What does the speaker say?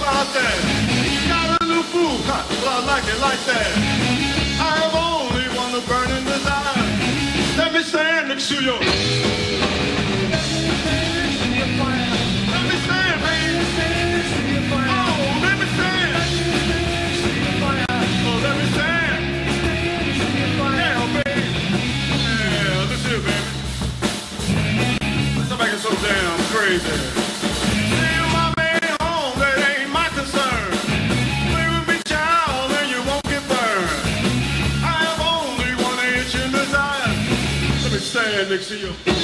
about that. Got a new boo, well, I like it like that. I have only one burning desire. Let me stand next to you. Let me stand, baby. Oh, let me stand. Oh, let me stand. Yeah, baby. Yeah, listen here, baby. Somebody is so damn crazy. See my man home, that ain't my concern. Play with me, child, and you won't get burned. I have only one itch in desire. Let me stand next to you.